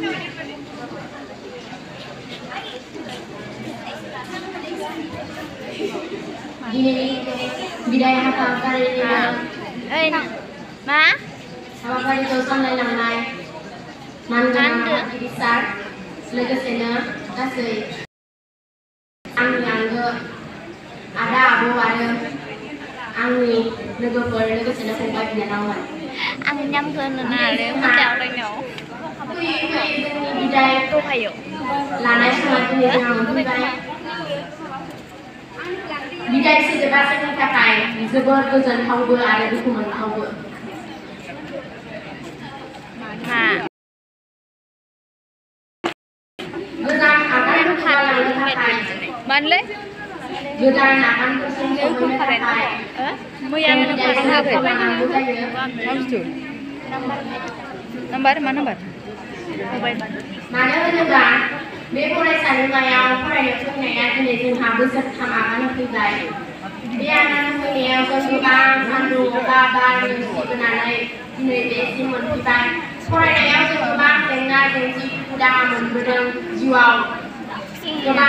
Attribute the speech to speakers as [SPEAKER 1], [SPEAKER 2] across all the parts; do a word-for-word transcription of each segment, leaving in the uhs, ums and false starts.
[SPEAKER 1] Ini bidaya apa kali ini?
[SPEAKER 2] Eh, ma?
[SPEAKER 1] Apa kali dosan lain yang lain? Mana besar, legasnya kasih. Ang yang ke ada abu ada, ang ni legas ber legasnya sampai punya lawan.
[SPEAKER 2] Ang nhâm hơn là nào muốn đào lên nhỏ.
[SPEAKER 1] Kui kui ini bidaya
[SPEAKER 2] Tôi hay rồi.
[SPEAKER 1] Lana semua tu yang bidaya. Bidai si bahasa kita kai, sebab tujuan kau ber ada di kumon kau ber.
[SPEAKER 2] Nah.
[SPEAKER 1] Benar akan kita lakukan kai.
[SPEAKER 2] Ban lấy.
[SPEAKER 1] Benar akan tersenyum kita kai.
[SPEAKER 2] Eh, mau yang mana pasal apa? Nomor mana nomor? Mobile.
[SPEAKER 1] Mana juga. Bê cô đây sản là nhau, cô đây được chung này anh để dùng hàng bữa sạch tham áo nó phi dài. Bê anh ăn phi nghèo, con chú ba, ăn đồ ba ba, mình chỉ bên này, người bé xin mình phi dài. Cô đây này nhau cho chú ba, tiếng nga, tiếng chị, cô đa mình vừa đường, dù ảo. Chú ba,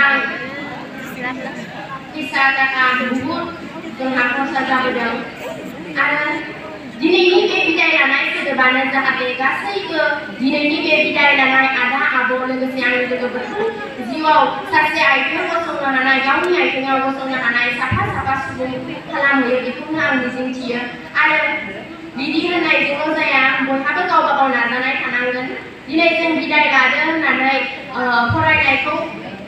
[SPEAKER 1] kisah kakak bubur, dengan aku saja vừa đường. Anh Dini ini bidai lanai sedebanan jahat kasih ke dini ini bidai lanai ada abo legas yang juga betul jiwa saksi itu kosong lanai kau ni itu ngau kosong lanai siapa siapa sebelum kalam ya itu nang di sini dia ada didi lanai jiwa saya buat apa kau bawa lanai kanangan dini yang bidai ada lanai perai lanai kau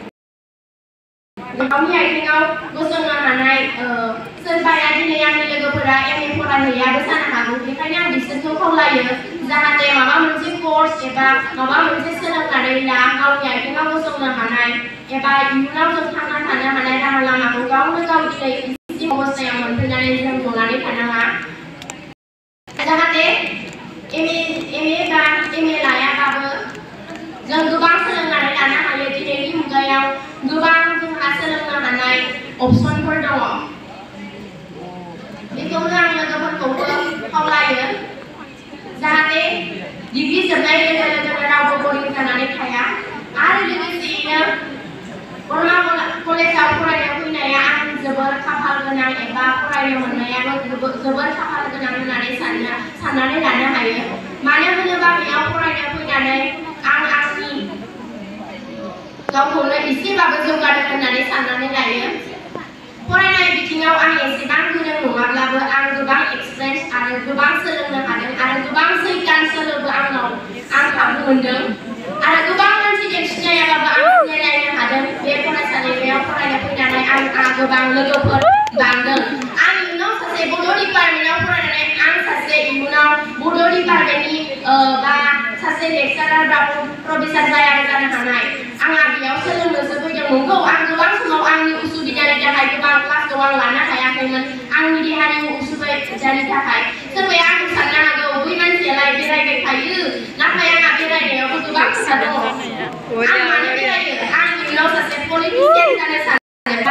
[SPEAKER 1] kau ni itu ngau kosong lanai sebaya dini yang ni lega perai yang ni perai ya besar बेखायनो आं बिसोरखौ खावलायो जाहाथे माबा मोनसे course एबा माबा मोनसे सोलोंनानै ला गावनि आथिङाव गसंनो हानाय एबा इयुनाव जों थांना थानो हानाय राहा लामाखौ गावनो गाव दिनै इसे अबस्थायाव मोनफैनानै जों जनानै थानाङा जाहाथे एम ए बा एम ए लायाबाबो जों गोबां सोलोंनानै लानो हायो दिनैनि मुगायाव गोबां जोंहा सोलोंनो हानाय अपसनफोर दङ बेखौनो आं लोगोफोरखौबो खावलायो जाहाथे डिग्री जोबनाय लोगो लोगोनो रावबो बरिं जानानै थाया आरो लोगोसेयैनो बरमा कलेजाव फरायनो फैनाया आं जोबोर खाफाल गोनां एबा फरायनो मोननायाबो जोबोर खाफाल गोनां होननानै साननो साननानै लानो हायो मानो होनोबा बेयाव फरायनो फैनानै आं आंनि गावखौनो एसेबाबो जौगादों होननानै साननानै लायो फरायनाय बिथिङाव आं एसेबां गोरों नङाब्लाबो आं गोबां एक्सपिरियेन्स आरो गोबां सोलोंनो हादों आरो गोबां सैतान सोलोबो आंनाव आं खाबु मोनदों आरो गोबां मानसिजों सिनायाबाबो आं सिनायलायनो हादों बे फरायसालिमायाव फरायनो फैनानै आंहा गोबां लोगोफोर बांदों आं इयुनाव सासे बड' डिपार्टमेन्टआव फरायनानै आं सासे इयुनाव बड' डिपार्टमेन्टनि बा सासे लेक्सारार बा प्रफेसार जायाबो जानो हानाय आंहा बेयाव सोलोंनोसो फैदों नंगौ आं गोबां समाव आंनि उसुबिदानि थाखाय गोबां क्लासखौ आं लानो हायाखैमोन आंनि देहानि उसुबिदानि थाखाय सोरबाया आंखौ साननो हागौ बै मानसियालाय बेरायबाय थायो नाथाय आंहा बेरायनायावबो गोबां खोथा दङ आं मानो बेरायो आं इयुनाव सासे पलिटिसियान जानो सानो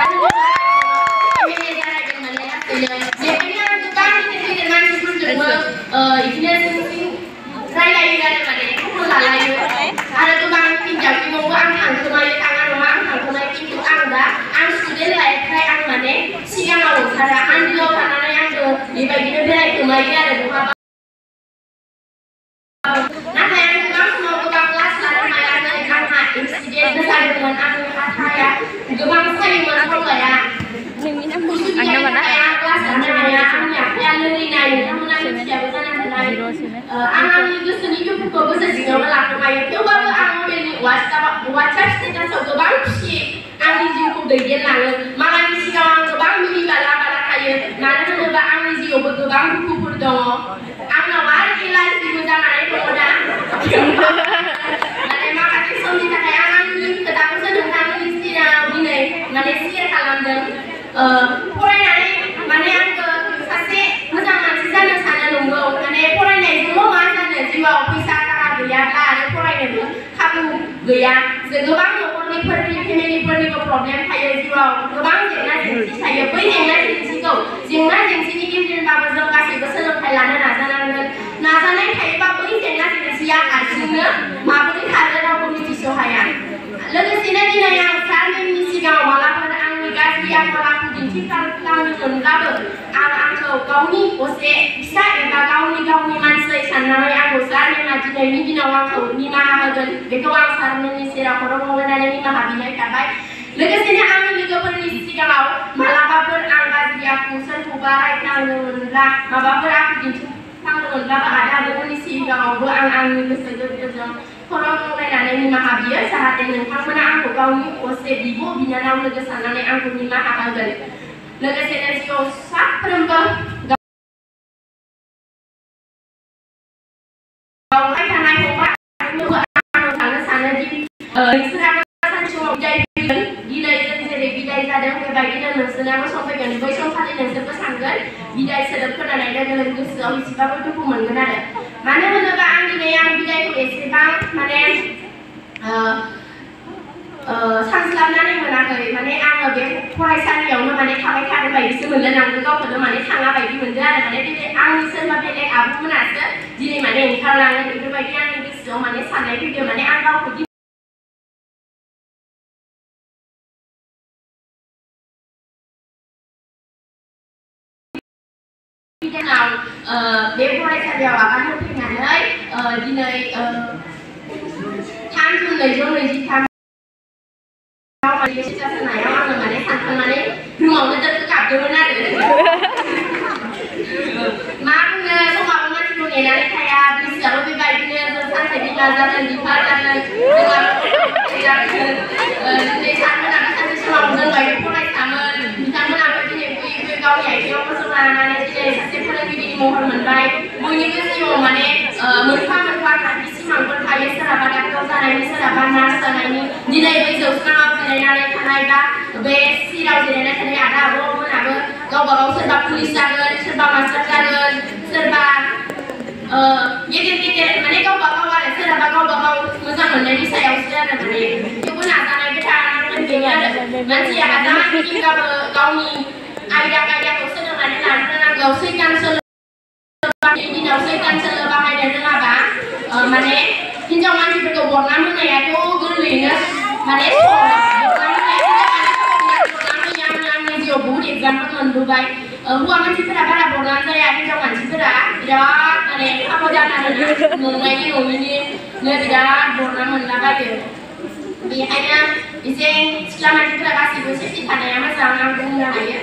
[SPEAKER 1] बेखायनो आं गोबां गिदिर गिदिर मानसिफोरजोंबो बिदिनो जों रायलायो आरो माने खबर लालायो आरो गोबां हिनजावफोरखौबो आं थांखोमायो थाङा नङा आं थांखोमायो खिन्थु आं दा आं स्टुडेन्ट लाइफखाय आं माने सिगाङाव ओंखारा आन्दोआव थानानै आंबो बेबायदिनो बेरायखोमायो आरो बहाबा नाथाय आं गोबां समाव गोबां क्लास लानो हायाखै आंहा एक्सिडेन्ट जादोंमोन आंनि आखाया गोबां सायोमोन खावलाया उसुबिदानि थाखाय आं क्लास लानो हाया आंनि आखाया लोरिनाय नोंथांमोना मिथियाबो जानो हानाय आं आंनि गोसोनि दुखुखौ गोसो सिङावनो लाखोमायो थेवबाबो आं मबाइलनि वाट्सएप स्टेटासआव गोबां खुसि आंनि जिउखौ दैदेनलाङो मालायनि सिगाङाव आं गोबां मिनि बाला बाला थायो मानो होनोबा आंनि जिउआवबो गोबां दुखुफोर दङ आंनाव आरो एलार्जिबो जानानै दङ दा माने माखासे समनि थाखाय आं आंनि खोथाखौसो नोंथांनि सिगाङाव दिनै माने शेयार खालामदों फरायनानै माने आंबो सासे मोजां मानसि जानो सानो नंगौ माने फरायनायजोंल' मा जानो जिउआव फैसा थाखा गैयाब्ला आरो फरायनोबो खाबु गैया जों गोबां न'खरनिफोरनि फेमिलिफोरनिबो प्रब्लेम थायो जिउआव गोबां जेंना जेंसि थायो बै जेंना जेंसिखौ जेंना जेंसिनि गेजेरजोंबाबो जों गासैबो सोलोंथाइ लानो नाजानांगोन नाजानाय थायोबा बै जेंना जेंसिया हारसिंनो माबोरै खारगोन खालामदोंमोनब्लाबो आं आंखौ गावनि असे फिसा एबा गावनि गावनि मानसि साननानै आंखौ सारनिमा दिनैनि दिनाव आंखौ निमाहा होगोन बेखौ आं सारनि सेराव खर' गंलायनानै निमाहा बिनाय थाबाय लोगोसेनो आंनि लोगोफोरनि सिगाङाव मालाबाफोर आं गाज्रि आखु सोरखौबा रायखांदोंमोनब्ला माबाफोर आखु दिन्थिफ्लांदोंमोनब्लाबो आदा आब'मोननि सिगाङावबो आं आंनि गोसो गोरबोजों खर' गंलायनानै निमाहा बियो जाहाथे नोंथांमोना आंखौ गावनि असे बिब' बिनानाव लोगो साननानै आंखौ निमाहा होगोन लोगोसेनो जिउआव साफ्रोमबो गावहाय थानाय फंबाय आं थानो सानोदि नोंसोराबो सानसे समाव बिदाय फैगोन दिनै जों जेरै बिदाय जादों बेबायदिनो नोंसोराबो सम फैगोन बै समखालि नोंसोरबो सानगोन बिदाय सोदोब खोनानाय लोगो लोगो गोसोआव एसेबाबो दुखु मोनगोन आरो मानो होनोबा आं दिनै आं बिदायखौ एसेबां माने सानस्लाबनानै मोनाखै माने आङो बे फरायसालियावनो माने थाबाय थानो बायदिसो मोनदों आंबो गावखौनो माने थाङा बायदि मोनदों आरो माने दिनै आंनि सोरबा बेलेग आब'मोनासो दिनै माने ओंखारलाङो बेफोरबायदि आंनि गोसोआव माने साननाय फैदों माने आं गावखौ दिनाव बे फरायसालियाव आगान होफैनानै दिनै थाम जुन नैजौ नैजिथाम जानायाव आङो माने सानखांनानै रुमावनो दोनखो गाबदोंमोन आरो मा बुंनो समाबो मानसिखौ नेनानै थाया गोसोआबो बेबायदिनो जों सानसे बिमा जागोन बिफा जागोन दिनै सानमोनाबो सानसे समाव जोंबायदि फरायसामोन बिथांमोनाबो दिनै फैयै फैयै गावनि आथिङाव गसंना लानानै दिनै सासे फोरोंगिरिनि महर मोनबाय बयनिबो जिउआव माने मोनफा मोनफा थांखि सिमांफोर थायो सोरहाबा डाक्टर जानायनि सोरहाबा नार्स जानायनि दिनै बै जौस्राङाव जिरायनानै थानाय बा बे सिराव जिरायनानै थानाय आदा आब'मोनाबो गावबा गाव सोरबा पुलिस जागोन सोरबा मास्टार जागोन सोरबा गेदेर गेदेर माने गावबा गाव आरो सोरहाबा गावबा गाव मोजां मोननायनि सायावसो आरो माने थेवबो नाजानायबो थानांगोन बेनो आरो मानसिया नाजानायनिब्लाबो गावनि आयदा आयदाखौ सोलोंनानै लानो रोंनांगौ सैतान सोलो दिनाव सैतान सोलो बाहायनो रोङाबा माने हिनजाव मानसिफोरखौ बरनाम होनायाथ' गोरलैयैनो माने बहुत एग्जाम्पल मोनबोबाय हौवा मानसिफोरा बारा बरनाम जाया हिनजाव मानसिफोरा बिराद माने खाफा जानानै नंनायनि नङिनि बिराद बरनाम मोनलाबायो बेनिखायनो एसे सिख्ला मानसिफोरा गासिबो सेफटि थानाया मोजां आं बुंनो हायो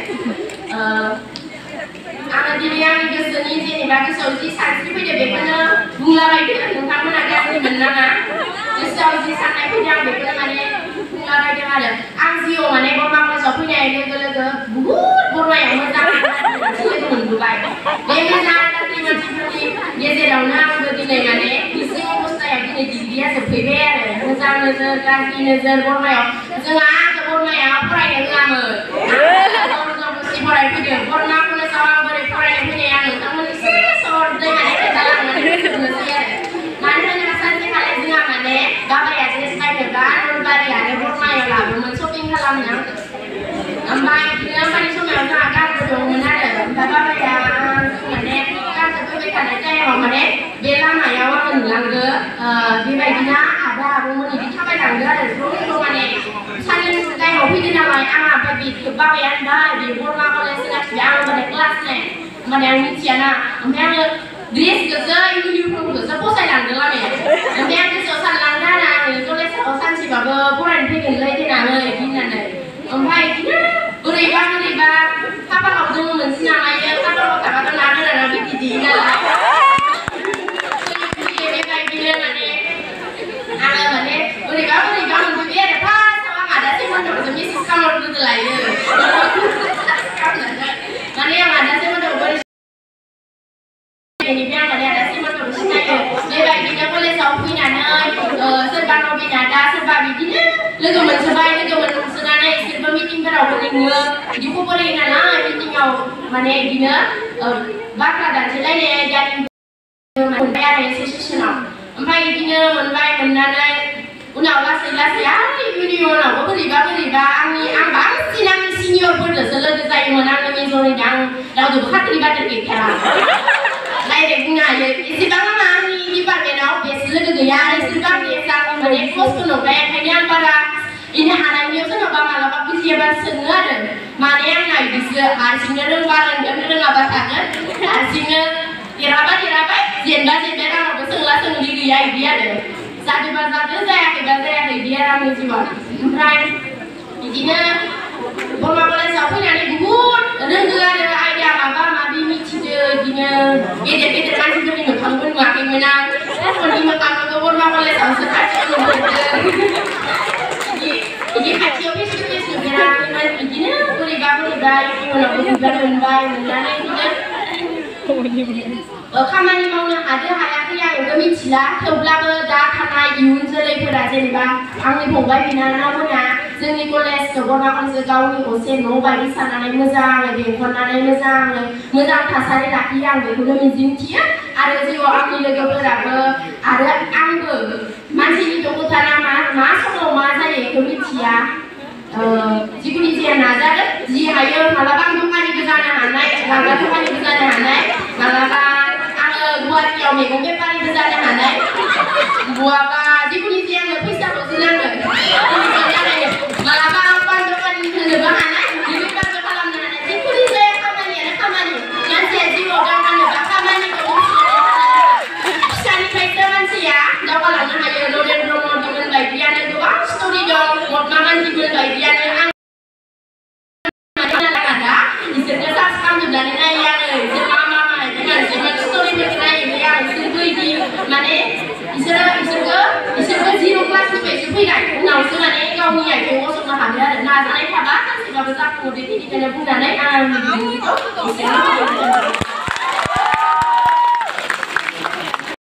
[SPEAKER 1] आङो दिनै आंनि गोसोनि जेनेबा गोसोआव जि सानस्रि फैदो बेखौनो बुंलाबायदो नोंथांमोना गाज्रि मोननाङा गोसोआव जि साननाय फैदो आं बेखौनो माने बुंलाबायदों आरो आं जिउआव माने बरमा कलेजाव फैनाय लोगो लोगो बुहुद बरमायाव मोजां लोगो मोनबोबाय बे मोजां गाज्रि मानसिफोरनि गेजेरावनो आंबो दिनै माने इसिं अबस्थायाव दिनै डिग्रिया जोबफैबाय आरो मोजां नोजोर गाज्रि नोजोर बरमायाव जोंहा आंखौ बरमायाव फरायनो होआमोन जबरदस्ति फरायफैदों बरमा कलेजाव आं बोरै फरायनो फैनाय आं नोंथांमोननि सहरदै माने खोन्थालांनानै बुंनोसै आरो मानो होनोबा सानसेखालि जोंहा माने बाबाया ड्रेस बायनोब्ला नलबारि आरो बरमायाव लाबोमोन शपिं खालामनो आंखौ ओमफ्राय बिदिनो होमबानि समाव जोंहा गारबो दंमोन आरो ओमफ्राय बाबाया माने गारबो फैबाय थानाय टाइमाव माने बे लामायाव आङो नुलांदो बेबायदिनो आदा आबौमोन बिदि थाबायलांदो आरो ज' ज' माने साननै टाइमाव फैदो नालाय आंहा ओमफ्राय बेखौ बाबाया होनबाय बे बरमा कलेज होनाखिबा आं होनबाथाय क्लास नाइन माने आं मिथियाना ओमफ्राय आङो ड्रेसखौसो इउनिफर्मखौसो फसायलांदों लामायाव ओमफ्राय आं गोसोआव सानलांदों आरो आङो कलेजाव सानसेबाबो फरायनो फैगोनलै देनाङै बिदि होननानै ओमफ्राय बिदिनो बोरैबा बोरैबा खाफालाव दङ मोनसे नामायो खाफालाव थाबाथ' ना गोराना बिदि देयो नालाय बेबायदिनो माने आङो माने बोरैबा बोरैबा मोनफैबाय आरो फार्स्टआव आं आदासै मोनदोंसो मेसेज खालामहरग्रोदो लायो माने आं आदासै मोनदों बोरै बेनिफ्राय आं माने आदासै मोनदों सिनायो बेबायदिनो कलेजाव फैनानै सोरबा नबिना दा सोरबा बिदिनो लोगो मोनसोबाय लोगो मोनसोनानै इसोरबो मिटिंफोरावबो लिङो बिदि खबर होयो नालाय मिटिंआव माने बिदिनो बाथ्रा दानथेलायनाय आयदानि मोनबाय आरो एसे सेसनाव ओमफ्राय बिदिनो मोनबाय मोननानै उनाव लासै लासै आरो इउनियनावबो बोरैबा बोरैबा आंनि आं बांसिन आंनि सिनियरफोरजोंसो लोगो जायोमोन आंनि मेजरनिनो आं रावजोंबो खाथिनि बाथ्रा गैखाया डाइरेक्ट बुंनो हायो एसेबां आंहा आंनि डिपार्टमेन्टआव बेस्ट लोगो गैया एसेबां बेस्ट आं माने क्लसबो नंखाया ओंखायनो आं बारा इनो हानायनियाव सोरनावबा मालाबा मिथियाबा सोङो आरो माने आंना बिदिसो हारसिंनो रोंबा रोंगोन रोङाबा थागोन हारसिंनो देरहाबा देरहाबाय जेनबा जेनबाय रावनावबो सोंला सोंलि गैया बिदि आरो जादोंबा जादों जायाखैबा जायाखै बिदि आरो आंनि जिउआव ओमफ्राय बिदिनो बरमा कलेजाव फैनानै बुहुद रोंगो आरो आयदा माबा माबि मिथिदो बिदिनो गेदेर गेदेर मानसिफोरनि मोखांबो नुवाखैमोन आं उननि मोखांखौ बरमा कलेजावसो खाथियाव नुबोदों बिदि खाथियाव फेस टु फेस नुफेराखैमोन बिदिनो बोरैबा बोरैबा इयुनावबो बिबार मोनबाय मोननानै बिदिनो खामानि मावनो हादो हायाखै आंबो मिथिला थेवब्लाबो दा थानाय इयुन जोलैफोरा जेनेबा आंनि फंबाय बिनानावमोना जोंनि कलेजखौ बरमा कलेजखौ गावनि असे न' बायदि साननानै मोजाङै बेंखननानै मोजाङै मोजां थासारि लाखियो आं बेखौनो मिजिंथियो आरो जिउआव आंनि लोगोफोराबो आरो आंबो मानसिनि खोथा मा मा समाव मा जायो बेखौ मिथिया जिखुनु जाया नाजागोन जि हायो मालाबा दखानिबो जानो हानाय लांगा दखानिबो जानो हानाय मालाबा आङो गुवाहाटियाव मैगं बेफारिबो जानो हानाय बहाबा जिखुनु जाया आंनो फैसाखौसो नांगोन मालाबा आं पान दखानि होनोबो हानाय बेफारबो खालामनो हानाय जिखुनु जाया खामानियानो खामानि मानसिया जिउआव दावगानोबा खामानिखौ फिसानिफ्रायसो मानसिया दावगालांनो हायो नरेन्द्र मदिमोन बायदियानो गोबां स्ट'रि दं महात्मा गान्धीमोन बायदियानो आं इसोरखौ सार्च खालामजोबनानै नायो आरो इसोर मा मा माबायदि मानसिमोन स्ट'रिफोरखौ नायो आं इसोरबो बिदि माने इसोरो इसोरखौ इसोरबो जिर' क्लासनिफ्रायसो फैनाय उनावसो माने गावनि आथिङाव गसंनो हादों आरो नाजानाय थाबा सानसेबाबो जाफुङो बेखिनिखौनो बुंनानै आं